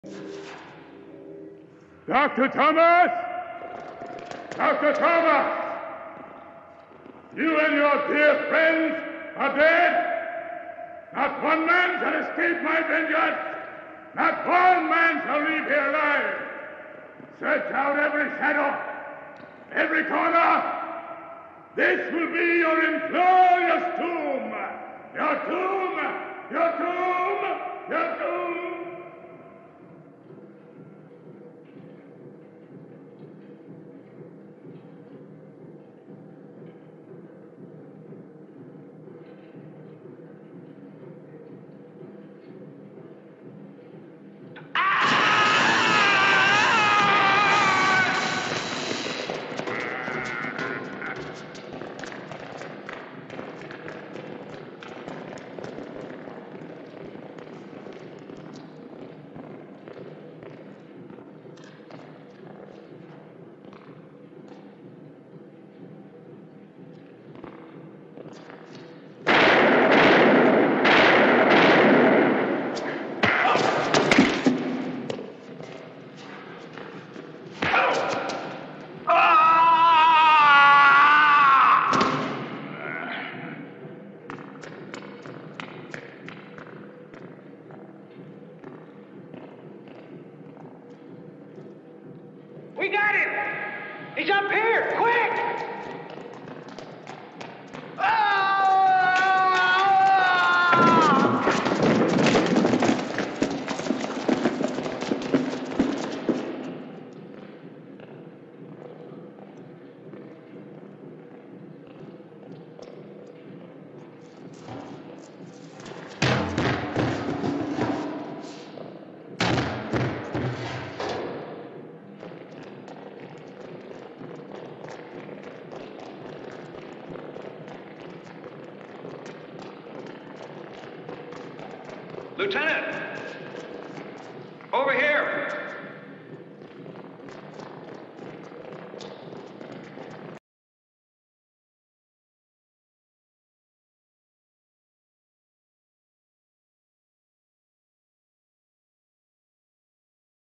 Dr. Thomas! Dr. Thomas! You and your dear friends are dead! Not one man shall escape my vengeance! Not one man shall leave here alive! Search out every shadow, every corner! This will be your inglorious tomb! Your tomb! Your tomb! Your tomb! Lieutenant! Over here!